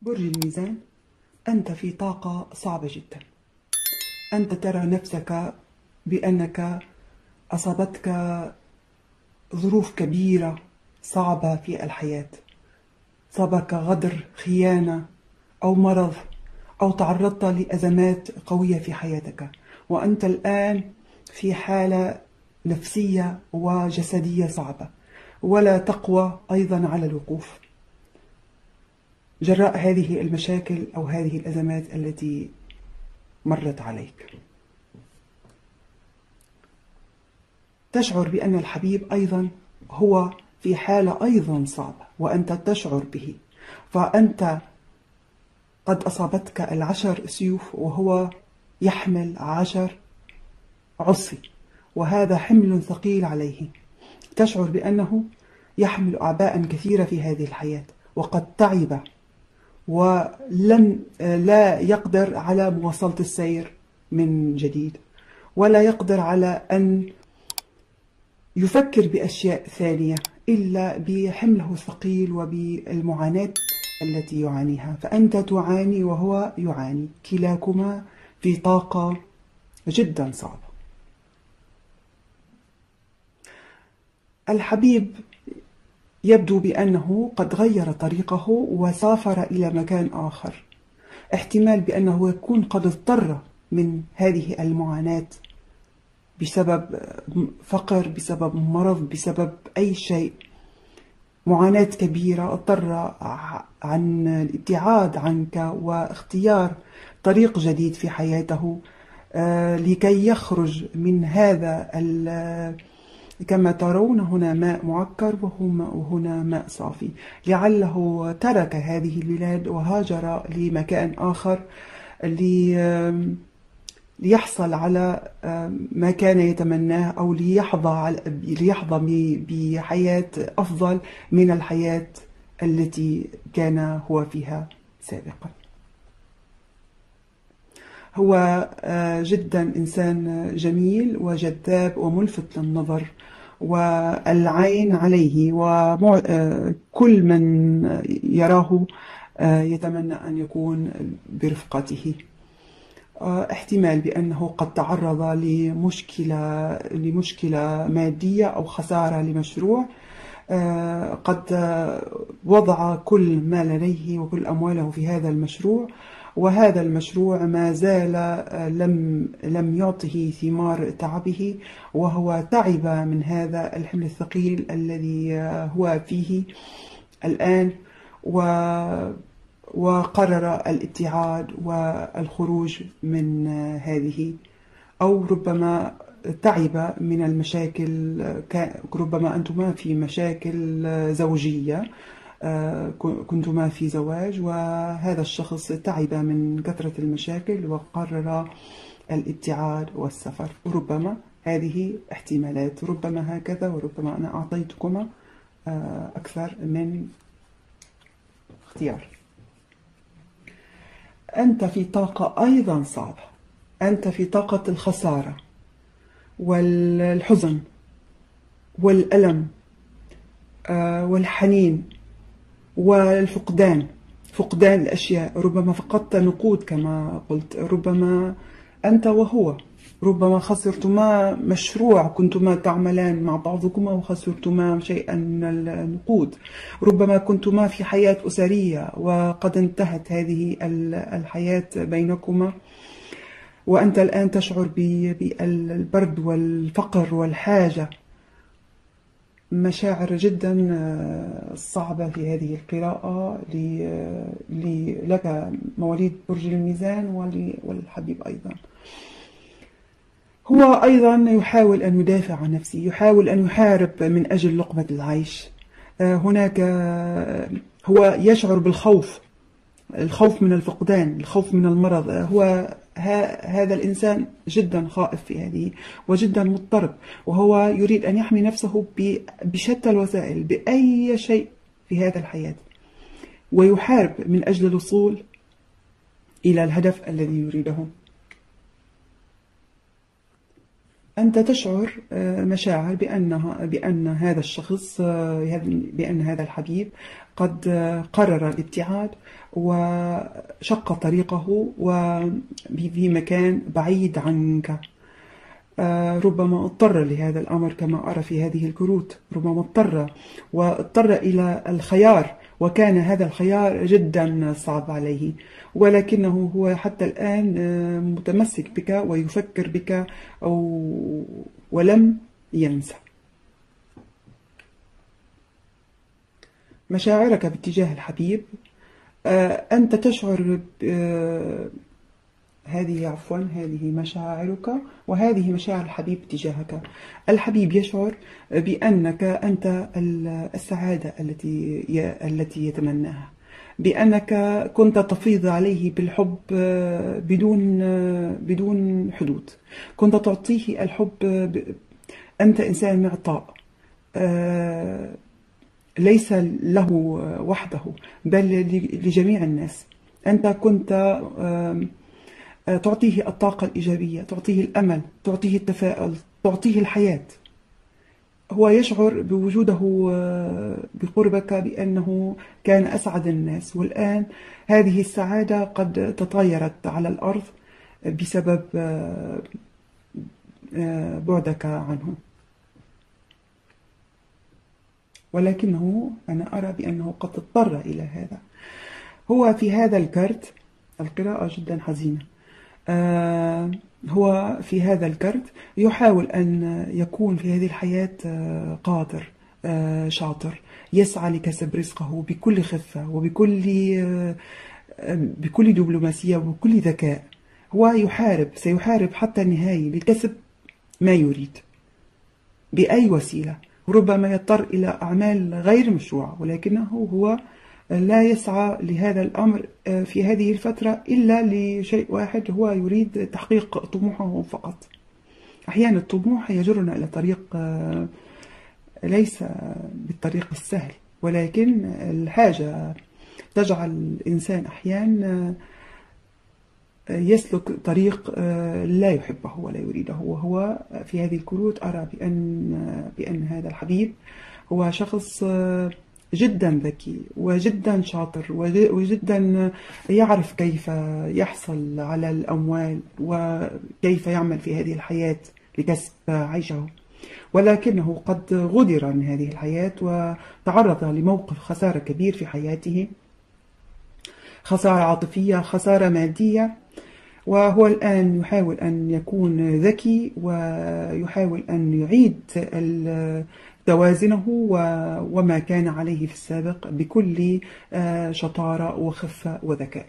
برج الميزان، أنت في طاقة صعبة جدا. أنت ترى نفسك بأنك أصابتك ظروف كبيرة صعبة في الحياة، صابك غدر، خيانة أو مرض، أو تعرضت لأزمات قوية في حياتك، وأنت الآن في حالة نفسية وجسدية صعبة، ولا تقوى أيضا على الوقوف جراء هذه المشاكل أو هذه الأزمات التي مرت عليك. تشعر بأن الحبيب أيضا هو في حالة أيضا صعبة وأنت تشعر به، فأنت قد أصابتك العشر سيوف وهو يحمل 10 عصي، وهذا حمل ثقيل عليه. تشعر بأنه يحمل أعباء كثيرة في هذه الحياة، وقد تعب لا يقدر على مواصلة السير من جديد، ولا يقدر على أن يفكر بأشياء ثانية إلا بحمله الثقيل وبالمعاناة التي يعانيها. فأنت تعاني وهو يعاني، كلاكما في طاقة جدا صعبة. الحبيب يبدو بأنه قد غير طريقه وسافر إلى مكان آخر، احتمال بأنه يكون قد اضطر من هذه المعاناة بسبب فقر، بسبب مرض، بسبب أي شيء، معاناة كبيرة، اضطر عن الابتعاد عنك واختيار طريق جديد في حياته لكي يخرج من هذا. كما ترون هنا ماء معكر وهنا ماء صافي، لعله ترك هذه البلاد وهاجر لمكان آخر ليحصل على ما كان يتمناه، أو ليحظى بحياة أفضل من الحياة التي كان هو فيها سابقا. هو جدا إنسان جميل وجذاب وملفت للنظر والعين عليه، وكل من يراه يتمنى أن يكون برفقته. احتمال بأنه قد تعرض لمشكلة مادية أو خسارة لمشروع، قد وضع كل ما لديه وكل أمواله في هذا المشروع، وهذا المشروع ما زال لم يعطه ثمار تعبه، وهو تعب من هذا الحمل الثقيل الذي هو فيه الآن، وقرر الابتعاد والخروج من هذه، أو ربما تعب من المشاكل. ربما أنتما في مشاكل زوجية، كنتما في زواج، وهذا الشخص تعب من كثرة المشاكل وقرر الابتعاد والسفر. ربما هذه احتمالات، ربما هكذا، وربما أنا أعطيتكما أكثر من اختيار. أنت في طاقة أيضا صعبة، أنت في طاقة الخسارة والحزن والألم والحنين والفقدان، فقدان الأشياء. ربما فقدت نقود كما قلت، ربما أنت وهو، ربما خسرتما مشروع كنتما تعملان مع بعضكما وخسرتما شيئا من النقود، ربما كنتما في حياة أسرية وقد انتهت هذه الحياة بينكما، وأنت الآن تشعر بالبرد والفقر والحاجة. مشاعر جدا صعبة في هذه القراءة لك مواليد برج الميزان والحبيب أيضا. هو أيضا يحاول أن يدافع عن نفسه، يحاول أن يحارب من أجل لقمة العيش. هناك هو يشعر بالخوف، الخوف من الفقدان، الخوف من المرض. هو هذا الإنسان جدا خائف في هذه وجدا مضطرب، وهو يريد أن يحمي نفسه بشتى الوسائل، بأي شيء في هذا الحياة، ويحارب من أجل الوصول إلى الهدف الذي يريده. أنت تشعر مشاعر بأن هذا الشخص، بأن هذا الحبيب قد قرر الابتعاد وشق طريقه وفي مكان بعيد عنك. ربما اضطر لهذا الأمر كما أرى في هذه الكروت، ربما واضطر إلى الخيار، وكان هذا الخيار جدا صعب عليه، ولكنه هو حتى الآن متمسك بك ويفكر بك ولم ينسى. مشاعرك باتجاه الحبيب، أنت تشعر هذه مشاعرك، وهذه مشاعر الحبيب تجاهك. الحبيب يشعر بأنك أنت السعادة التي يتمناها، بأنك كنت تفيض عليه بالحب بدون حدود، كنت تعطيه الحب. أنت إنسان معطاء، ليس له وحده بل لجميع الناس. أنت كنت تعطيه الطاقة الإيجابية، تعطيه الأمل، تعطيه التفاؤل، تعطيه الحياة. هو يشعر بوجوده بقربك بأنه كان أسعد الناس، والآن هذه السعادة قد تطايرت على الأرض بسبب بعدك عنه. ولكنه أنا أرى بأنه قد اضطر إلى هذا. هو في هذا الكرت، القراءة جدا حزينة، هو في هذا الكرت يحاول أن يكون في هذه الحياة قادر، شاطر، يسعى لكسب رزقه بكل خفة بكل دبلوماسية وبكل ذكاء. هو سيحارب حتى النهاية لكسب ما يريد بأي وسيلة. ربما يضطر إلى أعمال غير مشروعة، ولكنه هو لا يسعى لهذا الأمر في هذه الفترة إلا لشيء واحد، هو يريد تحقيق طموحه فقط. أحيانا الطموح يجرنا إلى طريق ليس بالطريق السهل، ولكن الحاجة تجعل الإنسان أحيانا يسلك طريق لا يحبه ولا يريده. وهو في هذه الكروت أرى بأن هذا الحبيب هو شخص جدا ذكي وجدا شاطر وجدا يعرف كيف يحصل على الأموال وكيف يعمل في هذه الحياة لكسب عيشه، ولكنه قد غدر من هذه الحياة وتعرض لموقف خسارة كبير في حياته، خسارة عاطفية، خسارة مادية. وهو الآن يحاول أن يكون ذكي ويحاول أن يعيد توازنه وما كان عليه في السابق بكل شطارة وخفة وذكاء.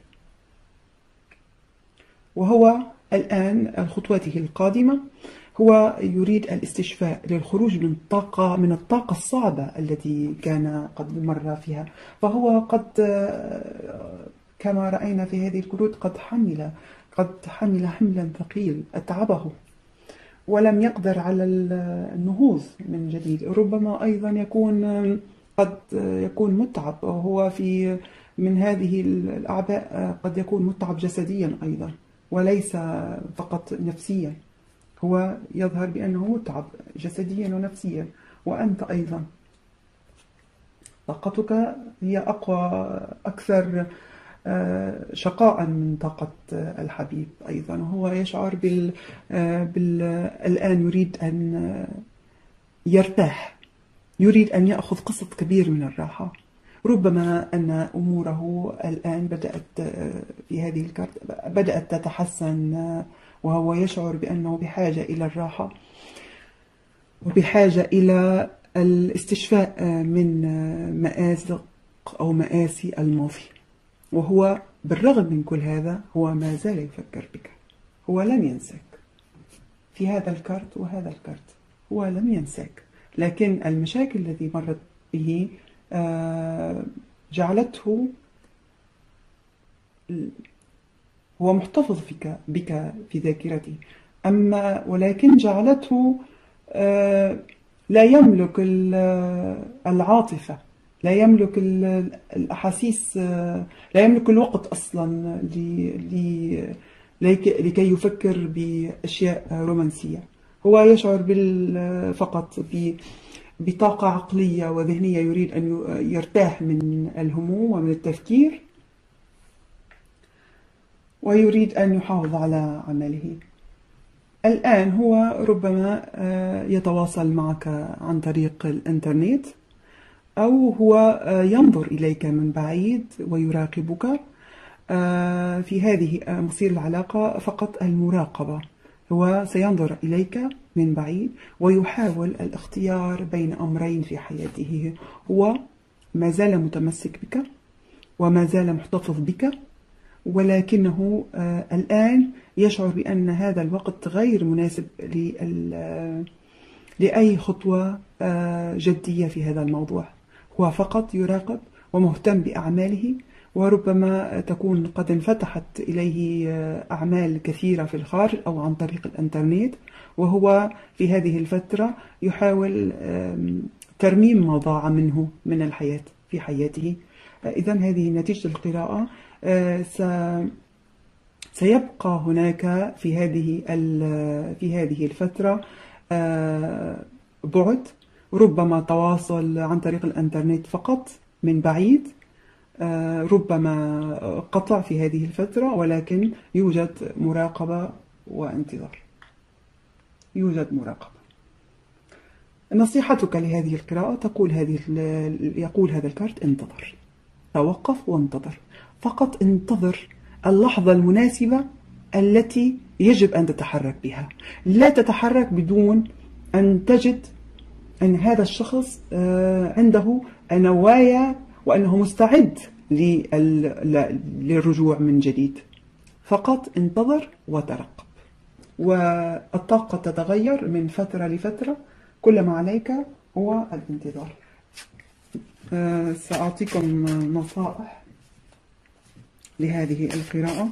وهو الآن خطوته القادمة هو يريد الاستشفاء للخروج من الطاقة الصعبة التي كان قد مر فيها. فهو قد كما رأينا في هذه الكروت قد حمل حملا ثقيل أتعبه ولم يقدر على النهوض من جديد. ربما أيضا قد يكون متعب، وهو من هذه الأعباء قد يكون متعب جسديا أيضا وليس فقط نفسيا. هو يظهر بأنه متعب جسديا ونفسيا، وأنت أيضا طاقتك هي أكثر شقاء من طاقة الحبيب أيضا. هو يشعر الآن يريد أن يرتاح، يريد أن يأخذ قسط كبير من الراحة. ربما أن أموره الآن في هذه الكارت بدأت تتحسن، وهو يشعر بأنه بحاجة إلى الراحة وبحاجة إلى الاستشفاء من مآزق أو مآسي الماضي. وهو بالرغم من كل هذا هو ما زال يفكر بك، هو لم ينساك في هذا الكارت وهذا الكارت، هو لم ينساك. لكن المشاكل التي مرت به جعلته هو محتفظ بك في ذاكرته، ولكن جعلته لا يملك العاطفة، لا يملك الأحاسيس، لا يملك الوقت أصلا لكي يفكر بأشياء رومانسية. هو يشعر فقط بطاقة عقلية وذهنية، يريد أن يرتاح من الهموم ومن التفكير، ويريد أن يحافظ على عمله. الآن هو ربما يتواصل معك عن طريق الإنترنت، أو هو ينظر إليك من بعيد ويراقبك. في هذه مصير العلاقة فقط المراقبة. هو سينظر إليك من بعيد ويحاول الاختيار بين أمرين في حياته. هو ما زال متمسك بك وما زال محتفظ بك، ولكنه الآن يشعر بأن هذا الوقت غير مناسب لأي خطوة جدية في هذا الموضوع. هو فقط يراقب ومهتم بأعماله، وربما تكون قد انفتحت إليه أعمال كثيرة في الخارج أو عن طريق الإنترنت، وهو في هذه الفترة يحاول ترميم ما ضاع منه من الحياة في حياته. إذن هذه نتيجة القراءة. سيبقى هناك في هذه الفترة بعد، ربما تواصل عن طريق الإنترنت فقط من بعيد، ربما قطع في هذه الفترة، ولكن يوجد مراقبة وانتظار، يوجد مراقبة. نصيحتك لهذه القراءة يقول هذا الكارت: انتظر، توقف وانتظر، فقط انتظر اللحظة المناسبة التي يجب أن تتحرك بها. لا تتحرك بدون أن تجد أن هذا الشخص عنده نوايا وأنه مستعد للرجوع من جديد. فقط انتظر وترقب، والطاقة تتغير من فترة لفترة، كل ما عليك هو الانتظار. سأعطيكم نصائح لهذه القراءة.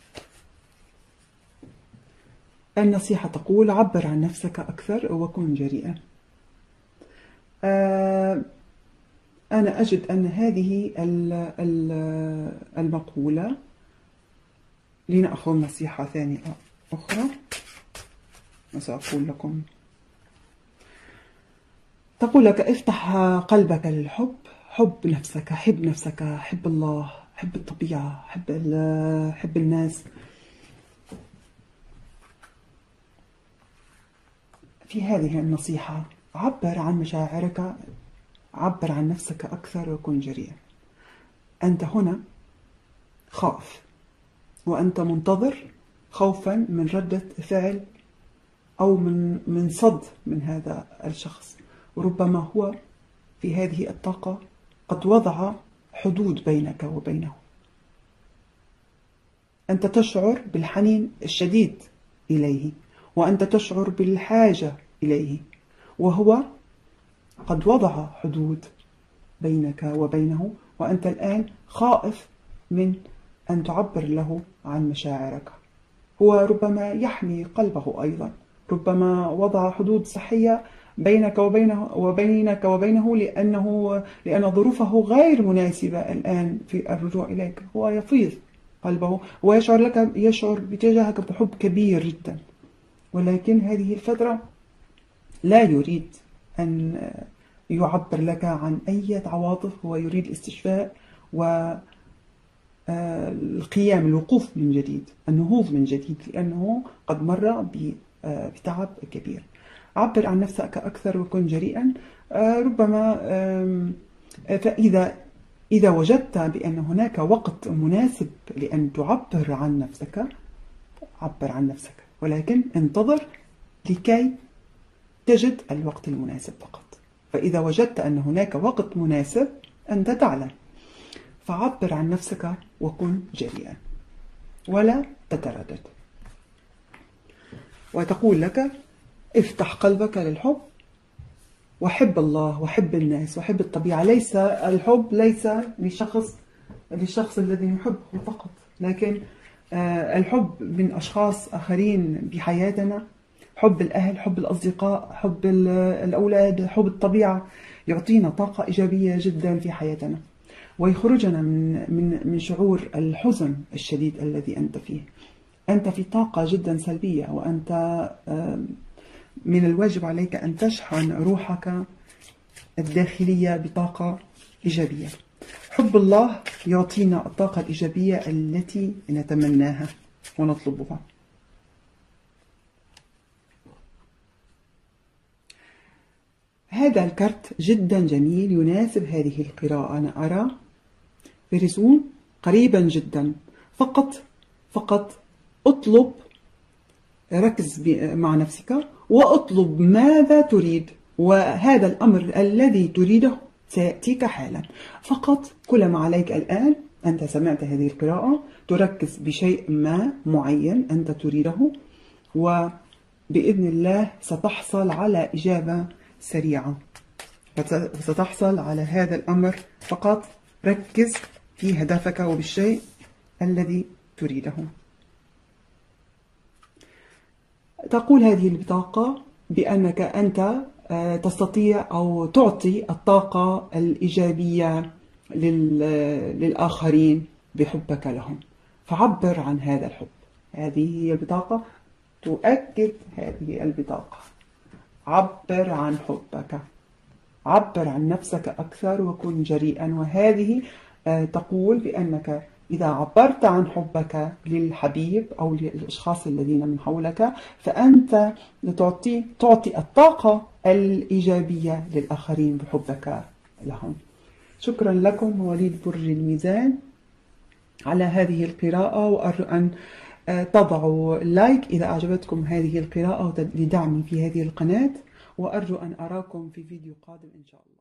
النصيحة تقول: عبر عن نفسك أكثر وكن جريئا. أنا أجد أن هذه المقولة، لنأخذ نصيحة ثانية أخرى وسأقول لكم. تقول لك: افتح قلبك للحب، حب نفسك، حب نفسك، حب الله، حب الطبيعة، حب الناس. في هذه النصيحة عبر عن مشاعرك، عبر عن نفسك أكثر وكن جريئا. أنت هنا خائف، وأنت منتظر خوفا من ردة فعل أو من صد من هذا الشخص، وربما هو في هذه الطاقة قد وضع حدود بينك وبينه. أنت تشعر بالحنين الشديد إليه، وأنت تشعر بالحاجة إليه، وهو قد وضع حدود بينك وبينه، وأنت الآن خائف من أن تعبر له عن مشاعرك. هو ربما يحمي قلبه أيضا، ربما وضع حدود صحية بينك وبينه لأن ظروفه غير مناسبة الآن في الرجوع إليك. هو يفيض قلبه ويشعر بتجاهك بحب كبير جدا، ولكن هذه الفترة لا يريد أن يعبر لك عن أي عواطف. هو يريد الاستشفاء والقيام، الوقوف من جديد، النهوض من جديد، لأنه قد مر بتعب كبير. عبر عن نفسك أكثر وكن جريئا. ربما إذا وجدت بأن هناك وقت مناسب لأن تعبر عن نفسك، عبر عن نفسك، ولكن انتظر لكي تجد الوقت المناسب فقط. فإذا وجدت أن هناك وقت مناسب أنت تعلم، فعبر عن نفسك وكن جريئا ولا تتردد. وتقول لك: افتح قلبك للحب، وحب الله وحب الناس وحب الطبيعة. الحب ليس للشخص الذي يحبه فقط، لكن الحب من أشخاص آخرين بحياتنا، حب الأهل، حب الأصدقاء، حب الأولاد، حب الطبيعة، يعطينا طاقة إيجابية جدا في حياتنا، ويخرجنا من شعور الحزن الشديد الذي أنت فيه. أنت في طاقة جدا سلبية، وأنت من الواجب عليك أن تشحن روحك الداخلية بطاقة إيجابية. حب الله يعطينا الطاقة الإيجابية التي نتمناها ونطلبها. هذا الكرت جدا جميل يناسب هذه القراءة. أنا أرى برزون قريبا جدا. فقط اطلب، ركز مع نفسك واطلب ماذا تريد، وهذا الأمر الذي تريده سيأتيك حالا. فقط كل ما عليك الآن، أنت سمعت هذه القراءة، تركز بشيء ما معين أنت تريده، وبإذن الله ستحصل على إجابة سريعة، وستحصل على هذا الأمر. فقط ركز في هدفك وبالشيء الذي تريده. تقول هذه البطاقة بأنك أنت تستطيع أو تعطي الطاقة الإيجابية للآخرين بحبك لهم، فعبر عن هذا الحب. هذه هي البطاقة تؤكد هذه البطاقة. عبر عن حبك، عبر عن نفسك أكثر وكن جريئا. وهذه تقول بأنك إذا عبرت عن حبك للحبيب أو للأشخاص الذين من حولك، فأنت تعطي الطاقة الإيجابية للآخرين بحبك لهم. شكرا لكم مواليد برج الميزان على هذه القراءة، وأرجو أن تضعوا لايك إذا أعجبتكم هذه القراءة لدعمي في هذه القناة، وأرجو أن أراكم في فيديو قادم إن شاء الله.